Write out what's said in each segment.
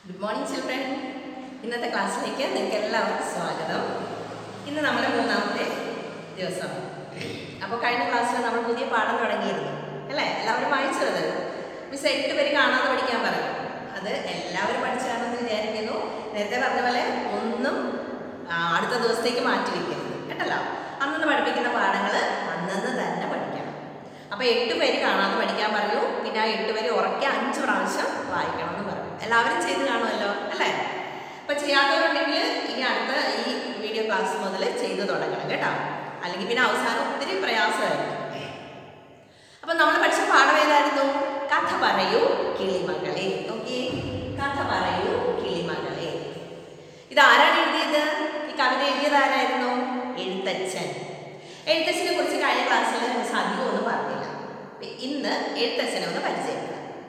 Good morning, children. ഇന്നത്തെ ക്ലാസ്സിലേക്ക് നിങ്ങൾക്ക് എല്ലാവർക്കും സ്വാഗതം. ഇന്ന് നമ്മുടെ മൂന്നാമത്തെ ദിവസം. അപ്പോൾ കഴിഞ്ഞ ക്ലാസ്സിൽ നമ്മൾ പുതിയ പാഠം തുടങ്ങിയിരുന്നു അല്ലേ? എല്ലാവരും വായിച്ചത് മിസ് 8 പേര് കാണാതെ പഠിക്കാൻ പറഞ്ഞു. അത് എല്ലാവരും പഠിച്ചാണെന്ന് വിചാരിക്കുന്നു. നേരത്തെ പറഞ്ഞ പോലെ ഒന്നും അടുത്ത ദിവസത്തേക്ക് മാറ്റി വയ്ക്കരുത് കേട്ടല്ലോ. അന്നു പഠിപ്പിക്കുന്ന പാഠങ്ങൾ അന്നന്ന് തന്നെ പഠിക്കണം. അപ്പോൾ 8 പേര് കാണാതെ പഠിക്കാൻ പറഞ്ഞു. പിന്നെ ആ 8 പേര് ഉറക്കെ 5 പ്രാവശ്യം വായിക്കണം എന്ന് പറഞ്ഞു. എല്ലാവരും ചെയ്ത് കാണുമല്ലോ അല്ലേ? അപ്പോൾ ചെയ്യാത്തവരുണ്ടെങ്കിൽ ഇനി അടുത്ത ഈ വീഡിയോ ക്ലാസ് മുതൽ ചെയ്ത് തുടങ്ങണം കേട്ടോ. അല്ലെങ്കിൽ പിന്നെ അവസാനം ഒത്തിരി പ്രയാസമായിരുന്നു. അപ്പം നമ്മൾ പഠിച്ച പാഠം ഏതായിരുന്നു? കഥ പറയൂ കിളിമകളെ. ഓക്കെ, കഥ പറയൂ കിളിമകളെ. ഇതാരാണ് എഴുതിയത്? ഈ കവിത എഴുതിയത് ആരായിരുന്നു? എഴുത്തച്ഛൻ. എഴുത്തച്ഛനെ കുറിച്ച് കഴിഞ്ഞ ക്ലാസ്സിൽ മിസ് അധികം ഒന്നും പറഞ്ഞില്ല. ഇന്ന് എഴുത്തച്ഛനെ ഒന്ന് പരിചയപ്പെടാം.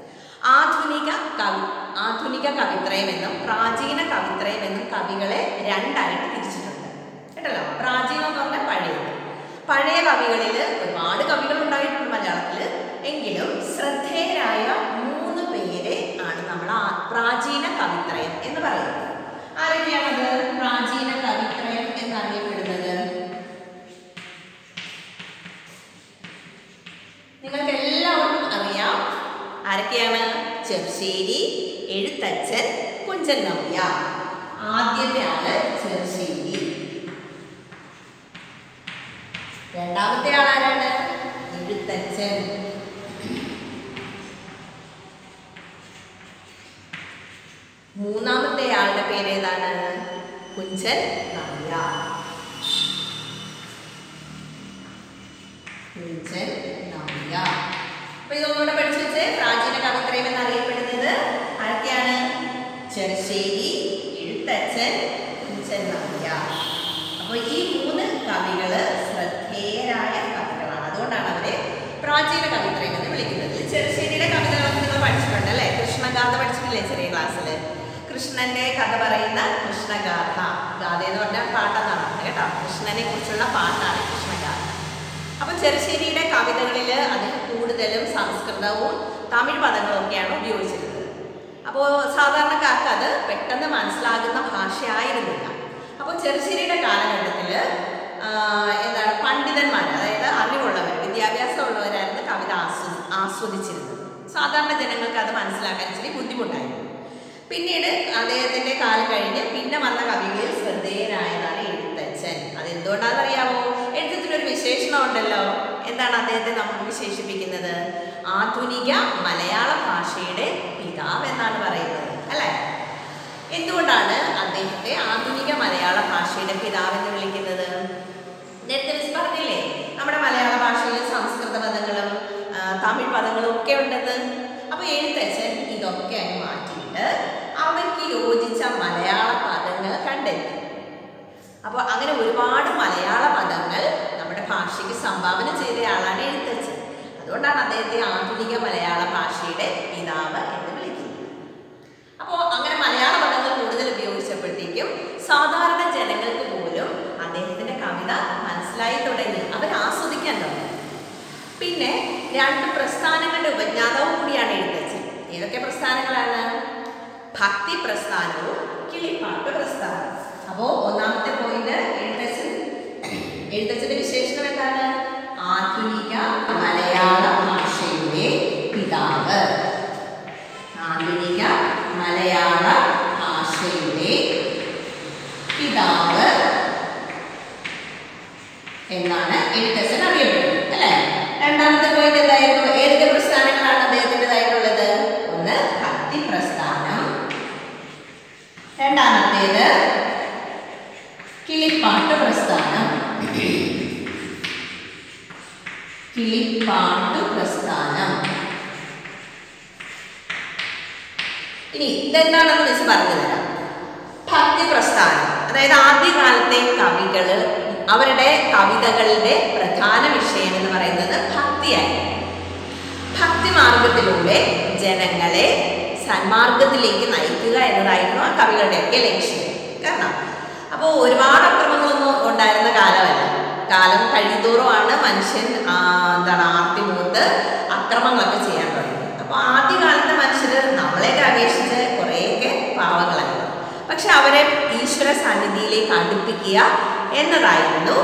ആധുനിക കവിത്രയം എന്നും പ്രാചീന കവിത്രയം എന്നും കവികളെ രണ്ടായിട്ട് തിരിച്ചിട്ടുണ്ട് കേട്ടല്ലോ. പ്രാചീനം എന്ന് പറഞ്ഞാൽ പഴയ കവികളിൽ ഒരുപാട് കവികൾ ഉണ്ടായിട്ടുണ്ട് മലയാളത്തിൽ. എങ്കിലും ശ്രദ്ധേയരായ 3 പേരെ ആണ് നമ്മൾ പ്രാചീന കവിത്രയം എന്ന് പറയുന്നത്. ആരൊക്കെയാണത് പ്രാചീന കവിത്രയം എന്നറിയപ്പെടുന്നത്? നിങ്ങൾക്ക് എല്ലാവർക്കും അറിയാം. ആരൊക്കെയാണ്? ചെറുശ്ശേരി, എഴുത്തച്ഛൻ, കുഞ്ചൻ നമ്പ്യാർ. ആദ്യത്തെ ആള് ചെറുശ്ശേരി. രണ്ടാമത്തെ ആളാരാണ്? എഴുത്തച്ഛൻ. മൂന്നാമത്തെ ആളുടെ പേര് ഏതാണ്? കുഞ്ചൻ നമ്പ്യാർ. കുഞ്ചൻ നമ്പ്യാർ. അപ്പൊ ഇതൊന്നുകൂടെ പഠിച്ചു വെച്ച്. പ്രാചീന കവിത്രയം എന്നറിയപ്പെടുന്നത് ആരൊക്കെയാണ്? ചെറുശ്ശേരി, എഴുത്തച്ഛൻ, കുഞ്ചൻ നമ്പ്യാർ. അപ്പോൾ ഈ 3 കവികള് ശ്രദ്ധേയരായ കവികളാണ്. അതുകൊണ്ടാണ് അവരെ പ്രാചീന കവിത്രയം എന്ന് വിളിക്കുന്നത്. ചെറുശ്ശേരിയുടെ കവിതകളൊക്കെ നിങ്ങൾ പഠിച്ചിട്ടുണ്ട് അല്ലേ? കൃഷ്ണഗാഥ പഠിച്ചിട്ടില്ലേ ചെറിയ ക്ലാസ്സിൽ? കൃഷ്ണന്റെ കഥ പറയുന്ന കൃഷ്ണഗാഥ. ഗാഥ എന്ന് പറഞ്ഞാൽ പാട്ടെന്നാണ് കേട്ടോ. കൃഷ്ണനെ കുറിച്ചുള്ള പാട്ടാണ് കൃഷ്ണഗാഥ. അപ്പം ചെറുശ്ശേരിയുടെ കവിതകളിൽ അദ്ദേഹം കൂടുതലും സംസ്കൃതവും തമിഴ് പദങ്ങളും ഒക്കെയാണ് ഉപയോഗിച്ചിരുന്നത്. അപ്പോൾ സാധാരണക്കാർക്ക് അത് പെട്ടെന്ന് മനസ്സിലാകുന്ന ഭാഷയായിരുന്നില്ല. അപ്പോൾ ചെറുശ്ശേരിയുടെ കാലഘട്ടത്തിൽ എന്താണ് പണ്ഡിതന്മാർ, അതായത് അറിവുള്ളവർ, വിദ്യാഭ്യാസമുള്ളവരായിരുന്നു കവിത ആസ്വദിച്ചിരുന്നത്. സാധാരണ ജനങ്ങൾക്ക് അത് മനസ്സിലാക്കാൻ ഇച്ചിരി ബുദ്ധിമുട്ടായിരുന്നു. പിന്നീട് അദ്ദേഹത്തിൻ്റെ കാലം കഴിഞ്ഞ് പിന്നെ വന്ന കവികളിൽ ശ്രദ്ധേയനായതാണ് എഴുത്തച്ഛൻ. അതെന്തുകൊണ്ടാണെന്നറിയാമോ? എഴുത്തച്ഛനൊരു വിശേഷണം ഉണ്ടല്ലോ. എന്താണ് അദ്ദേഹത്തെ നമ്മൾ വിശേഷിപ്പിക്കുന്നത്? ആധുനിക മലയാള ഭാഷയുടെ പിതാവ് എന്നാണ് പറയുന്നത് അല്ലേ? എന്തുകൊണ്ടാണ് അദ്ദേഹത്തെ ആധുനിക മലയാള ഭാഷയുടെ പിതാവ് എന്ന് വിളിക്കുന്നത്? നേരത്തെ മിസ് പറഞ്ഞില്ലേ നമ്മുടെ മലയാള ഭാഷയിൽ സംസ്കൃത പദങ്ങളും തമിഴ് പദങ്ങളും ഒക്കെ ഉണ്ടെന്ന്. അപ്പോൾ എഴുത്തച്ഛൻ ഇതൊക്കെ അങ്ങ് മാറ്റിയിട്ട് അവയ്ക്ക് യോജിച്ച മലയാള പദങ്ങൾ കണ്ടെത്തി. അപ്പോൾ അങ്ങനെ ഒരുപാട് മലയാള പദങ്ങൾ നമ്മുടെ ഭാഷയ്ക്ക് സംഭാവന ചെയ്തയാളാണ് എഴുത്തച്ഛൻ. അതുകൊണ്ടാണ് അദ്ദേഹത്തെ ആധുനിക മലയാള ഭാഷയുടെ പിതാവ് എന്ന് വിളിക്കുന്നത്. അപ്പോൾ അങ്ങനെ മലയാള പദങ്ങൾ കൂടുതൽ ഉപയോഗിച്ചപ്പോഴത്തേക്കും സാധാരണ ജനങ്ങൾക്ക് പോലും അദ്ദേഹത്തിൻ്റെ കവിത മനസ്സിലായി തുടങ്ങി. അവർ ആസ്വദിക്കാൻ തുടങ്ങി. പിന്നെ 2 പ്രസ്ഥാനങ്ങളുടെ ഉപജ്ഞാതാവും കൂടിയാണ് എഴുത്തച്ഛൻ. ഏതൊക്കെ പ്രസ്ഥാനങ്ങളാണ്? ഭക്തി പ്രസ്ഥാനവും കിളിപ്പാട്ട് പ്രസ്ഥാനവും. അപ്പോൾ ഒന്നാമത്തെ പോയിന്റ് എഴുത്തച്ഛന്റെ വിശേഷണം എന്താണ്? ആധുനിക മലയാള ഭാഷയുടെ പിതാവ്. ആധുനിക മലയാള ഭാഷയുടെ പിതാവ് എന്നാണ് എഴുത്തച്ഛൻ അറിയപ്പെടുന്നത് അല്ലേ? രണ്ടാമത്തെ പോയിന്റ് എന്തായിരുന്നു? ഏതൊക്കെ പ്രസ്ഥാനങ്ങളാണ് അദ്ദേഹത്തിൻ്റെതായിട്ടുള്ളത്? ഒന്ന് ഭക്തി പ്രസ്ഥാനം, രണ്ടാമത്തേത് കിളിപ്പാട്ട് പ്രസ്ഥാനം. കിളിപ്പാട്ട് പ്രസ്ഥാനം. ഇനി ഇതെന്താണെന്ന് മിസ് പറഞ്ഞു തരാം. ഭക്തി പ്രസ്ഥാനം അതായത് ആദ്യകാലത്തെ കവികള് അവരുടെ കവിതകളുടെ പ്രധാന വിഷയം എന്ന് പറയുന്നത് ഭക്തിയായി. ഭക്തി മാർഗത്തിലൂടെ ജനങ്ങളെ സന്മാർഗത്തിലേക്ക് നയിക്കുക എന്നതായിരുന്നു ആ കവികളുടെയൊക്കെ ലക്ഷ്യം. കാരണം അപ്പോൾ ഒരുപാട് അക്രമങ്ങളൊന്നും ഉണ്ടായിരുന്ന കാലമല്ല. കാലം കഴിയുന്തോറുമാണ് മനുഷ്യൻ ആർത്തിമൂത്ത് അക്രമങ്ങളൊക്കെ ചെയ്യാൻ തുടങ്ങി. അപ്പോൾ ആദ്യകാലത്തെ മനുഷ്യർ നമ്മളെയൊക്കെ അപേക്ഷിച്ച് കുറേയൊക്കെ പാവ പക്ഷെ അവരെ ഈശ്വര സന്നിധിയിലേക്ക് അടുപ്പിക്കുക എന്നതായിരുന്നു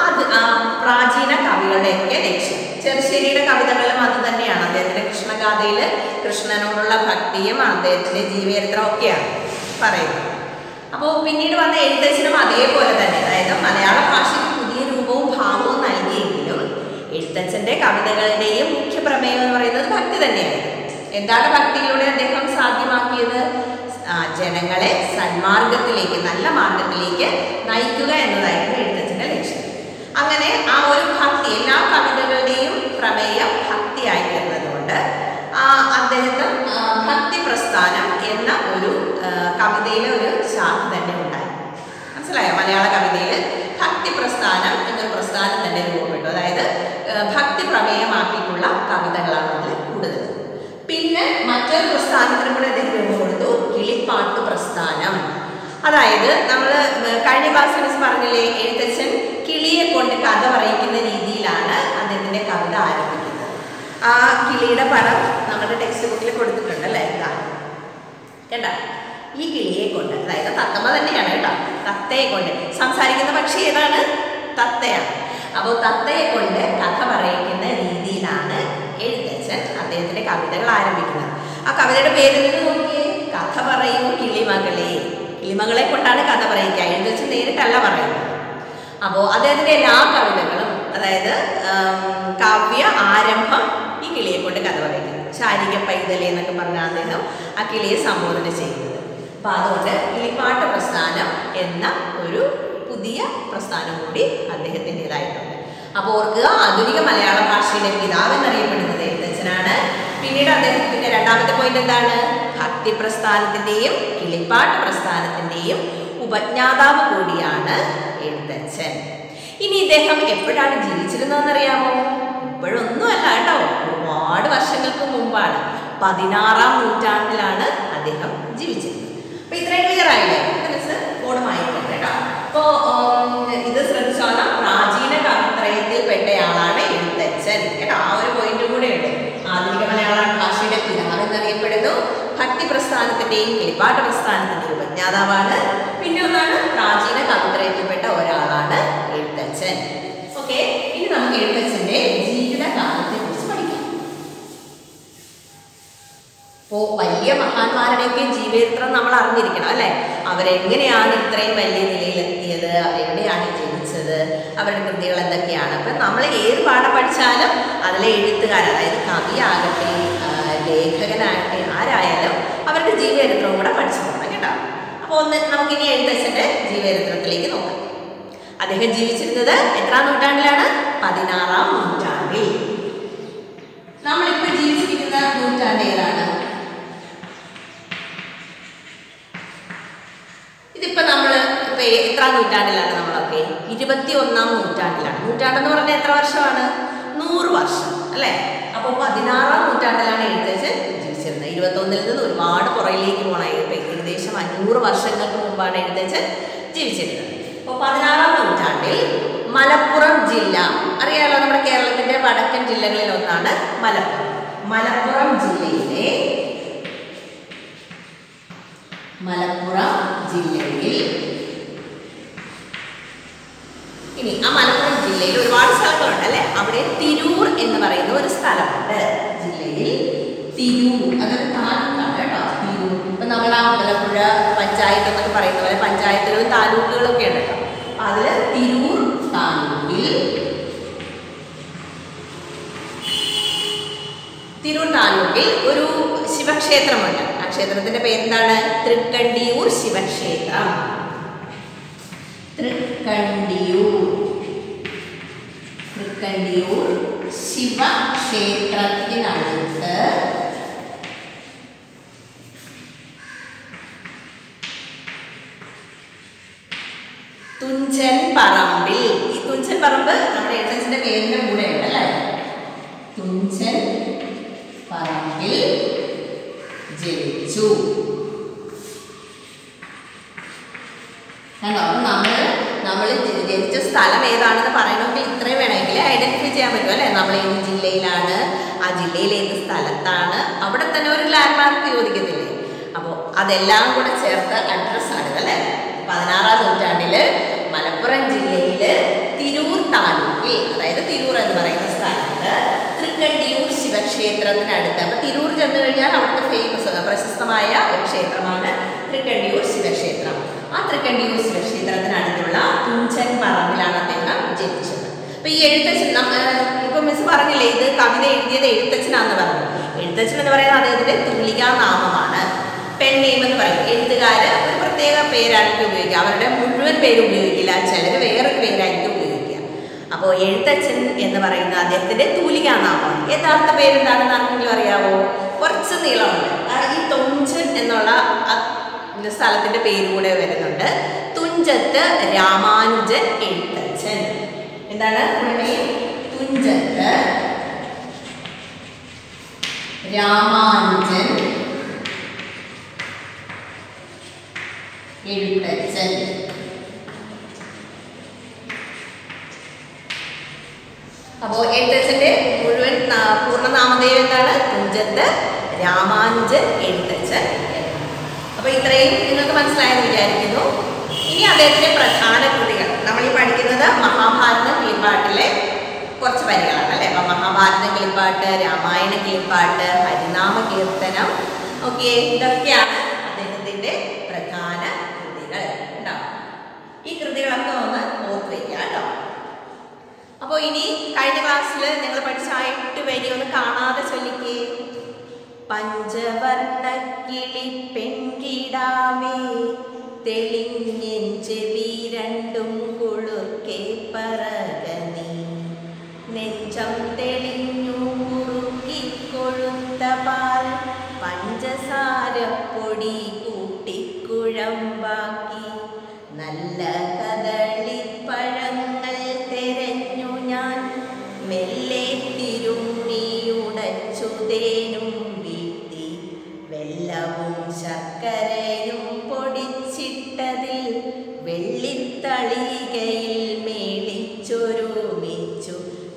പ്രാചീന കവികളുടെയൊക്കെ ലക്ഷ്യം. ചെറുശ്ശേരിയുടെ കവിതകളിലും അത് തന്നെയാണ്. അദ്ദേഹത്തിന്റെ കൃഷ്ണഗാഥയിൽ കൃഷ്ണനോടുള്ള ഭക്തിയും അദ്ദേഹത്തിന്റെ ജീവചരിത്രം ഒക്കെയാണ് പറയുന്നത്. അപ്പോൾ പിന്നീട് വന്ന എഴുത്തച്ഛനും അതേപോലെ തന്നെ, അതായത് മലയാള ഭാഷയ്ക്ക് പുതിയ രൂപവും ഭാവവും നൽകിയെങ്കിലും എഴുത്തച്ഛന്റെ കവിതകളുടെയും മുഖ്യ പ്രമേയം എന്ന് പറയുന്നത് ഭക്തി തന്നെയായിരുന്നു. എന്താണ് ഭക്തിയിലൂടെ അദ്ദേഹം സാധ്യമാക്കിയത്? ജനങ്ങളെ സന്മാർഗത്തിലേക്ക്, നല്ല മാർഗത്തിലേക്ക് നയിക്കുക എന്നതായിരുന്നു എഴുത്തച്ഛന്റെ ലക്ഷ്യം. അങ്ങനെ ആ ഒരു ഭക്തി, എല്ലാ കവിതകളുടെയും പ്രമേയം ഭക്തിയായി തീർന്നതുകൊണ്ട് അദ്ദേഹത്തിന് ഭക്തി പ്രസ്ഥാനം എന്ന ഒരു കവിതയിലെ ഒരു ശാഖ തന്നെ ഉണ്ടായി. മനസ്സിലായോ? മലയാള കവിതയിൽ ഭക്തി പ്രസ്ഥാനം എന്നൊരു പ്രസ്ഥാനം തന്നെ രൂപപ്പെട്ടു. അതായത് ഭക്തി പ്രമേയമാക്കിയിട്ടുള്ള കവിതകളാണ് അതിൽ കൂടുതൽ. പിന്നെ മറ്റൊരു പ്രസ്ഥാനത്തിനും കൂടെ അദ്ദേഹം രൂപം കൊടുത്തു, കിളിപ്പാട്ട് പ്രസ്ഥാനം. അതായത് നമ്മൾ കഴിഞ്ഞ ക്ലാസ്സിൽ പറഞ്ഞില്ലേ, എഴുത്തച്ഛൻ കിളിയെ കൊണ്ട് കഥ പറയിക്കുന്ന രീതിയിലാണ് അദ്ദേഹത്തിന്റെ കവിത ആരംഭിക്കുന്നത്. ആ കിളിയുടെ പടം നമ്മുടെ ടെക്സ്റ്റ് ബുക്കിൽ കൊടുത്തിട്ടുണ്ട് അല്ലേ? കേട്ട, ഈ കിളിയെ കൊണ്ട്, അതായത് തത്തമ്മ തന്നെയാണ് കേട്ടോ, തത്തയെ കൊണ്ട് സംസാരിക്കുന്ന പക്ഷി ഏതാണ്? തത്തയാണ്. അപ്പോൾ തത്തയെ കൊണ്ട് കഥ പറയിക്കുന്ന രീതിയിലാണ് എഴുത്തച്ഛൻ അദ്ദേഹത്തിന്റെ കവിതകൾ ആരംഭിക്കുന്നത്. ആ കവിതയുടെ പേര് നിന്ന് നോക്കിയേ, കഥ പറയൂ കിളിമകളെ. കിളിമകളെ കൊണ്ടാണ് കഥ പറയിക്കുക, എഴുത്തച്ഛൻ നേരിട്ടല്ല പറയുന്നത്. അപ്പോൾ അദ്ദേഹത്തിന്റെ എല്ലാ കവിതകളും, അതായത് കാവ്യ ആരംഭം ഈ കിളിയെ കൊണ്ട് കഥ പറയിക്കുന്നത്. ശാരിക പൈതലെ എന്നൊക്കെ പറഞ്ഞ അദ്ദേഹം ആ കിളിയെ സംബോധന ചെയ്യുന്നത്. അപ്പം അതുകൊണ്ട് കിളിപ്പാട്ട് പ്രസ്ഥാനം എന്ന ഒരു പുതിയ പ്രസ്ഥാനം കൂടി അദ്ദേഹത്തിൻ്റെതായിട്ടുണ്ട്. അപ്പോൾ ഓർക്കുക, ആധുനിക മലയാള ഭാഷയുടെ പിതാവ് എന്നറിയപ്പെടുന്നത് എഴുത്തച്ഛനാണ്. പിന്നീട് അദ്ദേഹത്തിന്റെ രണ്ടാമത്തെ പോയിന്റ് എന്താണ്? ഭക്തി പ്രസ്ഥാനത്തിന്റെയും കിളിപ്പാട്ട് പ്രസ്ഥാനത്തിന്റെയും ഉപജ്ഞാതാവ് കൂടിയാണ് എഴുത്തച്ഛൻ. ഇനി ഇദ്ദേഹം എപ്പോഴാണ് ജീവിച്ചിരുന്നതെന്നറിയാമോ? ഇപ്പോഴൊന്നുമല്ല കേട്ടോ, ഒരുപാട് വർഷങ്ങൾക്ക് മുമ്പാണ്. 16-ാം നൂറ്റാണ്ടിലാണ് അദ്ദേഹം ജീവിച്ചിരുന്നത്. അപ്പൊ ഇത്രയും ക്ലിയർ ആയില്ലേ? ബോർഡ് വായിക്കട്ടെ കേട്ടോ. അപ്പോ ഇത് ശ്രദ്ധിച്ചോളാം, പ്രാചീന കവിത്രയത്തിൽപ്പെട്ടയാളാണ് എഴുത്തച്ഛൻ കേട്ടോ. ആ ഒരു പോയിന്റും കൂടെ ഉണ്ട്. ആധുനിക മലയാള ഭാഷയുടെ പിതാവ് എന്നറിയപ്പെടുന്നു. ഭക്തി പ്രസ്ഥാനത്തിന്റെയും കിളിപ്പാട്ട് പ്രസ്ഥാനത്തിന്റെയും ഉപജ്ഞാതാവാണ്. പിന്നെ ഒന്നാണ്, പ്രാചീന കവിത്രയത്തിൽപ്പെട്ട ഒരാളാണ് എഴുത്തച്ഛൻ. ഓക്കെ, ഇനി നമുക്ക് എഴുത്തച്ഛന്റെ ജീവിതകാലത്തെ കുറിച്ച് പഠിക്കാം. അപ്പോൾ വലിയ മഹാന്മാരുടെയൊക്കെ ജീവചരിത്രം നമ്മൾ അറിഞ്ഞിരിക്കണം അല്ലേ? അവരെങ്ങനെയാണ് ഇത്രയും വലിയ നിലയിലെത്തിയത്, അവരെവിടെയാണ് ജനിച്ചത്, അവരുടെ കൃതികൾ എന്തൊക്കെയാണ്. അപ്പം നമ്മൾ ഏത് പാഠം പഠിച്ചാലും അതിലെ എഴുത്തുകാരൻ, അതായത് കവിയാകട്ടെ ലേഖകനാകട്ടെ ആരായാലും അവരുടെ ജീവചരിത്രവും കൂടെ പഠിച്ചു പോകണം കേട്ടോ. അപ്പോൾ നമുക്കിനി എഴുത്തച്ഛൻ്റെ ജീവചരിത്രത്തിലേക്ക് നോക്കാം. അദ്ദേഹം ജീവിച്ചിരുന്നത് എത്രാം നൂറ്റാണ്ടിലാണ്? 16-ാം നൂറ്റാണ്ടിൽ. നമ്മളിപ്പോൾ ജീവിച്ചിരിക്കുന്ന നൂറ്റാണ്ട് ഏതാണ്? ഇതിപ്പോൾ നമ്മൾ ഇപ്പം എത്രാം നൂറ്റാണ്ടിലാണ് നമ്മളൊക്കെ? 21-ാം നൂറ്റാണ്ടിലാണ്. നൂറ്റാണ്ടെന്ന് പറഞ്ഞാൽ എത്ര വർഷമാണ്? 100 വർഷം അല്ലേ? അപ്പോൾ 16-ാം നൂറ്റാണ്ടിലാണ് എഴുത്തച്ഛൻ ജീവിച്ചിരുന്നത്. 21-ൽ നിന്ന് ഒരുപാട് പുറയിലേക്ക് പോകണം. ഏകദേശം 500 വർഷങ്ങൾക്ക് മുമ്പാണ് എഴുത്തച്ഛൻ ജീവിച്ചിരുന്നത്. അപ്പോൾ 16-ാം നൂറ്റാണ്ടിൽ മലപ്പുറം ജില്ല, അറിയാലോ, നമ്മുടെ കേരളത്തിന്റെ വടക്കൻ ജില്ലകളിൽ ഒന്നാണ് മലപ്പുറം. മലപ്പുറം ജില്ലയിൽ ഇനി ആ മലപ്പുറം ജില്ലയിൽ ഒരുപാട് സ്ഥലങ്ങളുണ്ട് അല്ലെ? അവിടെ തിരൂർ എന്ന് പറയുന്ന ഒരു സ്ഥലമുണ്ട് ജില്ലയിൽ. തിരൂർ അതൊരു താലൂക്കാണ് കേട്ടോ. തിരൂർ ഇപ്പൊ നമ്മുടെ അമ്പലപ്പുഴ പഞ്ചായത്ത് എന്നൊക്കെ പറയുന്ന പോലെ പഞ്ചായത്തുകളും താലൂക്കുകളും ഒക്കെ ഉണ്ട് കേട്ടോ. അതില് തിരൂർ താലൂക്കിൽ ഒരു ശിവക്ഷേത്രമുണ്ട്. ആ ക്ഷേത്രത്തിന്റെ പേരെന്താണ്? തൃക്കണ്ടിയൂർ ശിവക്ഷേത്രം. തൃക്കണ്ടിയൂർ ശിവക്ഷേത്രത്തിനടുത്ത് തുഞ്ചൻ പറമ്പിൽ. ഈ തുഞ്ചൻ പറമ്പ് നമ്മുടെ എഴുത്തച്ഛന്റെ പേരിന്റെ കൂടെ ഉണ്ട് അല്ലേ? തുഞ്ചൻ പറമ്പിൽ ജനിച്ചു. കണ്ടോ? അപ്പൊ നമ്മൾ ജനിച്ച സ്ഥലം ഏതാണെന്ന് പറയണമെങ്കിൽ ഇത്രയും വേണമെങ്കിൽ ഐഡന്റിഫൈ ചെയ്യാൻ പറ്റും അല്ലേ? നമ്മൾ ഏത് ജില്ലയിലാണ്, ആ ജില്ലയിൽ ഏത് സ്ഥലത്താണ്, അവിടെ തന്നെ ഒരു ലാൻഡ് മാർക്ക് ചോദിക്കത്തില്ലേ? അപ്പോൾ അതെല്ലാം കൂടെ ചേർത്ത് അഡ്രസ്സാണ് അല്ലേ? 16-ാം നൂറ്റാണ്ടില് മലപ്പുറം ജില്ലയില് തിരൂർ താലൂക്കിൽ, അതായത് തിരൂർ എന്ന് പറയുന്ന സ്ഥലത്ത് തൃക്കണ്ടിയൂർ ശിവക്ഷേത്രത്തിനടുത്ത്, അപ്പൊ തിരൂർ ചെന്ന് കഴിഞ്ഞാൽ അവിടുത്തെ പ്രശസ്തമായ ഒരു ക്ഷേത്രമാണ് തൃക്കണ്ടിയൂർ ശിവക്ഷേത്രം. ആ തൃക്കണ്ടിയൂർ ശിവക്ഷേത്രത്തിനടുത്തുള്ള തുഞ്ചൻ പറമ്പിലാണ് അദ്ദേഹം ജനിച്ചത്. അപ്പൊ ഈ എഴുത്തച്ഛൻ, ഇപ്പൊ മിസ് പറഞ്ഞില്ലേ ഇത് കവിത എഴുതിയത് എഴുത്തച്ഛനാന്ന് പറഞ്ഞു. എഴുത്തച്ഛൻ എന്ന് പറയുന്നത് അദ്ദേഹത്തിന്റെ തൂലികാ നാമമാണ്. പെൻ നെയിം എന്ന് പറയും. എഴുത്തുകാര് ഒരു പ്രത്യേക പേരായിരിക്കും ഉപയോഗിക്കുക, അവരുടെ മുഴുവൻ പേര് ഉപയോഗിക്കില്ല, ചിലർ വേറൊരു പേരായിരിക്കും ഉപയോഗിക്കുക. അപ്പോൾ എഴുത്തച്ഛൻ എന്ന് പറയുന്ന അദ്ദേഹത്തിന്റെ തൂലികാ നാമമാണ്. യഥാർത്ഥ പേരെന്താണെന്ന് ആർക്കെങ്കിലും അറിയാവോ? കുറച്ച് നീളമുണ്ട്. ഈ തുഞ്ചൻ എന്നുള്ള സ്ഥലത്തിന്റെ പേര് കൂടെ വരുന്നുണ്ട്. തുഞ്ചത്ത് രാമാനുജൻ എഴുത്തച്ഛൻ. എന്താണ് തുഞ്ചത്ത് രാമാനുജൻ എഴുത്തച്ഛൻ. അപ്പോ എഴുത്തച്ഛന്റെ മുഴുവൻ പൂർണ്ണനാമധേയം എന്താണ്? തുഞ്ചത്ത് രാമാനുജൻ എഴുത്തച്ഛൻ. അപ്പൊ ഇത്രയും നിങ്ങൾക്ക് മനസ്സിലായെന്ന് വിചാരിക്കുന്നു. ഇനി അദ്ദേഹത്തിന്റെ പ്രധാന കൃതികൾ നമ്മൾ ഈ പഠിക്കുന്നത് മഹാഭാരത കിളിപ്പാട്ടിലെ കുറച്ച് വരികളാണ് അല്ലെ. അപ്പൊ മഹാഭാരത കിളിപ്പാട്ട്, രാമായണ കിളിപ്പാട്ട്, ഹരിനാമ കീർത്തനം, ഓക്കെ, ഇതൊക്കെയാണ് അദ്ദേഹത്തിന്റെ പ്രധാന കൃതികൾ. ഉണ്ടാവും ഈ കൃതികളൊക്കെ ഒന്ന് ഓർത്ത് വയ്ക്കുക കേട്ടോ. അപ്പോൾ ഇനി കഴിഞ്ഞ ക്ലാസ്സിൽ നിങ്ങൾ പഠിച്ച 8 വരി ഒന്ന് കാണാതെ ചൊല്ലിക്കേ. പഞ്ചവർണ്ണ കിളി പെൺകിടാമേ തെളിഞ്ഞൻ ചെവി രണ്ടും കുളിർക്കെ പറകനീ നെഞ്ചം തെളിഞ്ഞു കുറുക്കി കൊഴുത്ത പാൽ പഞ്ചസാര പൊടി കൂട്ടിക്കുഴമ്പാക്കി നല്ല കദളിപ്പഴങ്ങൾ തെരഞ്ഞു ഞാൻ മെല്ലെ തിരുമ്മിയുടച്ചു തേനും വീട്ടി വെള്ളവും ശർക്കരയും പൊടിച്ചിട്ടതിൽ വെള്ളിത്തളികയിൽ മേളിച്ചൊരുമിച്ചു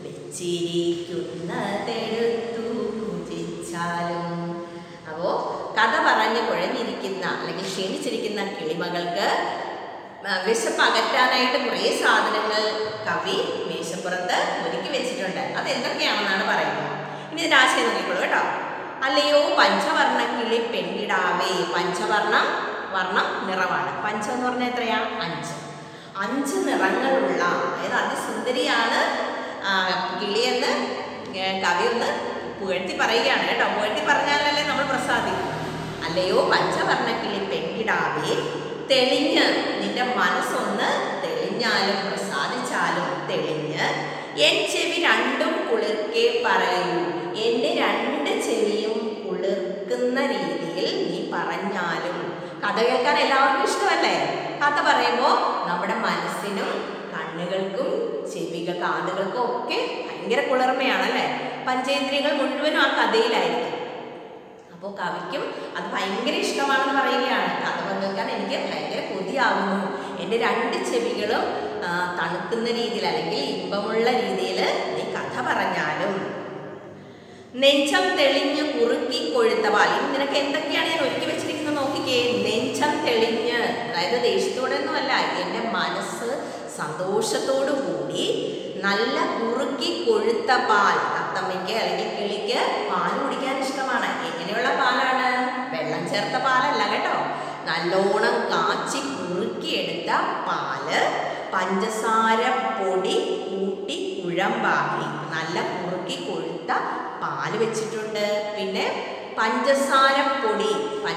വെച്ചിരിക്കുന്നതെടുത്തു ഭുജിച്ചാലും. അപ്പോൾ കഥ പറഞ്ഞ് കുഴഞ്ഞിരിക്കുന്ന അല്ലെങ്കിൽ ക്ഷീണിച്ചിരിക്കുന്ന കിളിമകൾക്ക് വിശപ്പ് അകറ്റാനായിട്ട് കുറേ സാധനങ്ങൾ കവി മേശപ്പുറത്ത് ഒരുക്കി വെച്ചിട്ടുണ്ട്. അത് എന്തൊക്കെയാണെന്നാണ് പറയുന്നത്. ഇനി ഇതിന്റെ ആശയം നോക്കിക്കോളൂ കേട്ടോ. അല്ലയോ പഞ്ചവർണ്ണ കിളി പെൺകിടാവേ. പഞ്ചവർണ്ണം, വർണ്ണം നിറമാണ്. പഞ്ചം എന്ന് പറഞ്ഞാൽ എത്രയാ? 5 നിറങ്ങളുള്ള, അതായത് അതിസുന്ദരിയാണ് കിളിയെന്ന് കവി ഒന്ന് പുകഴ്ത്തി പറയുകയാണ് കേട്ടോ. പുകഴ്ത്തി പറഞ്ഞാലല്ലേ നമ്മൾ പ്രസാദിക്കും. അല്ലയോ പഞ്ചവർണ്ണ കിളി പെൺകിടാവേ, തെളിഞ്ഞ് നിന്റെ മനസ്സൊന്ന് തെളിഞ്ഞാലും പ്രസാദിച്ചാലും തെളിഞ്ഞ് എൻ ചെവി രണ്ടും കുളിർക്കെ പറയൂ. എൻ്റെ 2 ചെവിയും കുളിർക്കുന്ന രീതിയിൽ നീ പറഞ്ഞാലും. കഥ കേൾക്കാൻ എല്ലാവർക്കും ഇഷ്ടമല്ലേ? കഥ പറയുമ്പോൾ നമ്മുടെ മനസ്സിനും കണ്ണുകൾക്കും ചെവികൾ കാതുകൾക്കും ഒക്കെ ഭയങ്കര കുളിർമയാണല്ലേ. പഞ്ചേന്ദ്രിയങ്ങൾ മുഴുവനും ആ കഥയിലായിരിക്കും. അപ്പോൾ കവിക്കും അത് ഭയങ്കര ഇഷ്ടമാണെന്ന് പറയുകയാണ്. കഥ കേൾക്കാൻ എനിക്ക് ഭയങ്കര കൊതിയാകുന്നു. എൻ്റെ 2 ചെവികളും തണുക്കുന്ന രീതിയിൽ അല്ലെങ്കിൽ ഇമ്പമുള്ള രീതിയിൽ നീ കഥ പറഞ്ഞാലും. നെഞ്ചം തെളിഞ്ഞ് കുറുക്കി കൊഴുത്ത പാൽ. നിനക്ക് എന്തൊക്കെയാണ് ഞാൻ ഒരുക്കി വെച്ചിരിക്കുന്നത് നോക്കിക്കേ. നെഞ്ചം തെളിഞ്ഞ്, അതായത് ദേഷ്യത്തോടൊന്നുമല്ല, എൻ്റെ മനസ്സ് സന്തോഷത്തോടു കൂടി നല്ല കുറുക്കി കൊഴുത്ത പാൽ. തത്തമ്മയ്ക്ക് അല്ലെങ്കിൽ കിളിക്ക് പാൽ കുടിക്കാൻ ഇഷ്ടമാണ്. എങ്ങനെയുള്ള പാലാണ്? വെള്ളം ചേർത്ത പാലല്ല കേട്ടോ. നല്ലോണം കാച്ചി കുറുക്കിയെടുത്ത പാല് പഞ്ചസാര പൊടി കൂട്ടി കുഴമ്പാക്കി നല്ല കുറുക്കി കൊഴുത്ത പാല് വെച്ചിട്ടുണ്ട്. പിന്നെ പഞ്ചസാര പൊടിച്ച്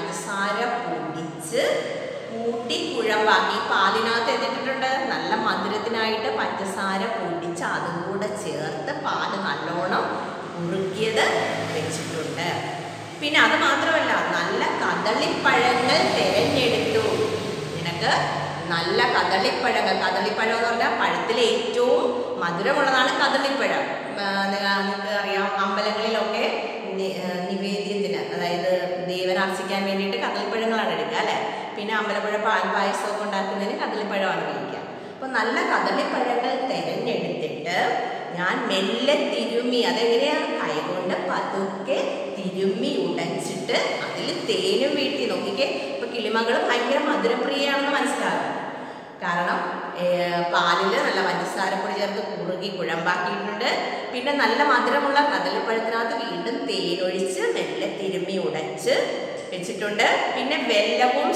കൂട്ടി കുഴമ്പാക്കി പാലിനകത്ത് എന്നിട്ടിട്ടുണ്ട്. നല്ല മധുരത്തിനായിട്ട് പഞ്ചസാര പൊടിച്ച് അതും കൂടെ ചേർത്ത് പാല് നല്ലോണം കുറുക്കിയത് വെച്ചിട്ടുണ്ട്. പിന്നെ അത് മാത്രമല്ല, നല്ല കദളിപ്പഴങ്ങൾ തിരഞ്ഞെടുത്തു. നിനക്ക് നല്ല കദളിപ്പഴങ്ങൾ. കദളിപ്പഴം എന്ന് പറഞ്ഞാൽ പഴത്തിൽ ഏറ്റവും മധുരമുള്ളതാണ് കദളിപ്പഴം. നിങ്ങൾക്ക് അറിയാം, അമ്പലങ്ങളിലൊക്കെ നിവേദ്യത്തിന്, അതായത് ദേവനാർച്ചിക്കാൻ വേണ്ടിയിട്ട് കദളിപ്പഴങ്ങളാണ് എടുക്കുക അല്ലേ. പിന്നെ അമ്പലപ്പഴ പായസമൊക്കെ ഉണ്ടാക്കുന്നതിന് കദളിപ്പഴമാണ് ഉപയോഗിക്കുക. അപ്പോൾ നല്ല കദളിപ്പഴങ്ങൾ തിരഞ്ഞെടുത്തിട്ട് ഞാൻ മെല്ലെ തിരുമ്മി, അതെങ്ങനെയാണ്? കൈകൊണ്ട് പതുക്കെ തിരുമ്മി ഉടച്ചിട്ട് അതിൽ തേനും വീട്ടി. നോക്കിക്കേ, ഇപ്പൊ കിളിമകൾ ഭയങ്കര മധുരപ്രിയയാണെന്ന് മനസ്സിലാകും. കാരണം പാലിൽ നല്ല പഞ്ചസാരപ്പൊടി ചേർത്ത് കുറുകി കുഴമ്പാക്കിയിട്ടുണ്ട്. പിന്നെ നല്ല മധുരമുള്ള കദളിപ്പഴത്തിനകത്ത് വീണ്ടും തേനൊഴിച്ച് മെല്ലെ തിരുമ്മി ഉടച്ച് വെച്ചിട്ടുണ്ട്. പിന്നെ വെല്ലവും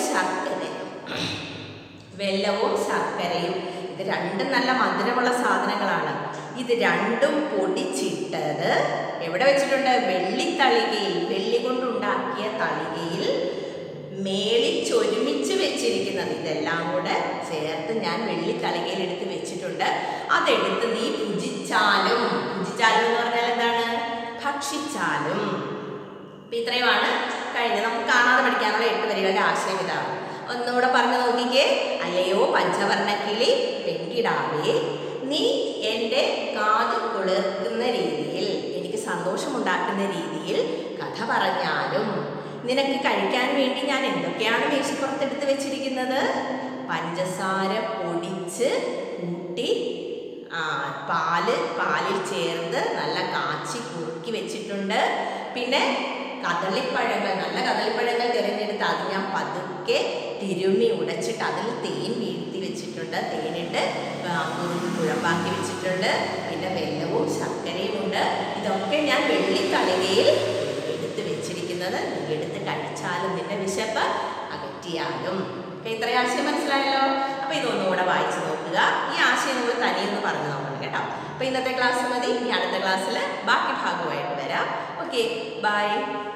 ശർക്കരയും ഇത് രണ്ടും നല്ല മധുരമുള്ള സാധനങ്ങളാണ്. ഇത് രണ്ടും പൊടിച്ചിട്ടത് എവിടെ വെച്ചിട്ടുണ്ട്? വെള്ളിത്തളികയിൽ, വെള്ളി കൊണ്ടുണ്ടാക്കിയ തളികയിൽ മേളിച്ചൊരുമിച്ച് വെച്ചിരിക്കുന്നത്. ഇതെല്ലാം കൂടെ ചേർത്ത് ഞാൻ വെള്ളിത്തളികയിൽ എടുത്ത് വെച്ചിട്ടുണ്ട്. അതെടുത്ത് നീ ഭുജിച്ചാലും എന്ന് പറഞ്ഞാൽ എന്താണ്? ഭക്ഷിച്ചാലും. ഇത്രയുമാണ് കഴിഞ്ഞത്. നമുക്ക് കാണാതെ പഠിക്കാനുള്ള 8 വരികളുടെ ആശയം ഇതാണ്. ഒന്നുകൂടെ പറഞ്ഞു നോക്കിക്കേ. അല്ലയോ പഞ്ചവർണ്ണക്കിളി പെൺകിടാവേ, നീ എൻ്റെ കാത് കുളിർക്കുന്ന രീതിയിൽ, എനിക്ക് സന്തോഷമുണ്ടാക്കുന്ന രീതിയിൽ കഥ പറഞ്ഞാലും നിനക്ക് കഴിക്കാൻ വേണ്ടി ഞാൻ എന്തൊക്കെയാണ് മേശപ്പുറത്തെടുത്ത് വെച്ചിരിക്കുന്നത്? പഞ്ചസാര പൊടിച്ച് കൂട്ടി പാലിൽ ചേർത്ത് നല്ല കാച്ചി കുറുക്കി വെച്ചിട്ടുണ്ട്. പിന്നെ കദളിപ്പഴങ്ങൾ, നല്ല കദളിപ്പഴങ്ങൾ തിരഞ്ഞെടുത്ത് അത് ഞാൻ പതുക്കെ തിരുമ്മി ഉടച്ചിട്ട് അതിൽ തേൻ വീഴ്ത്തി വെച്ചിട്ടുണ്ട്. തേനിട്ട് കുഴമ്പാക്കി വെച്ചിട്ടുണ്ട്. പിന്നെ വെല്ലവും ശർക്കരയും ഉണ്ട്. ഇതൊക്കെ ഞാൻ വെള്ളിത്തളികയിൽ എടുത്ത് വെച്ചിരിക്കുന്നത്. നീ എടുത്ത് കഴിച്ചാലും നിന്റെ വിശപ്പ് അകറ്റിയാലും. ഇത്ര ആശയം മനസ്സിലായല്ലോ. അപ്പോൾ ഇതൊന്നുകൂടെ വായിച്ചു നോക്കുക. ഈ ആശയം നിങ്ങൾ തനിയൊന്ന് പറഞ്ഞു നോക്കണം കേട്ടോ. അപ്പോൾ ഇന്നത്തെ ക്ലാസ് മതി. ഇനി അടുത്ത ക്ലാസ്സിൽ ബാക്കി ഭാഗമായിട്ട് വരാം. Okay, by.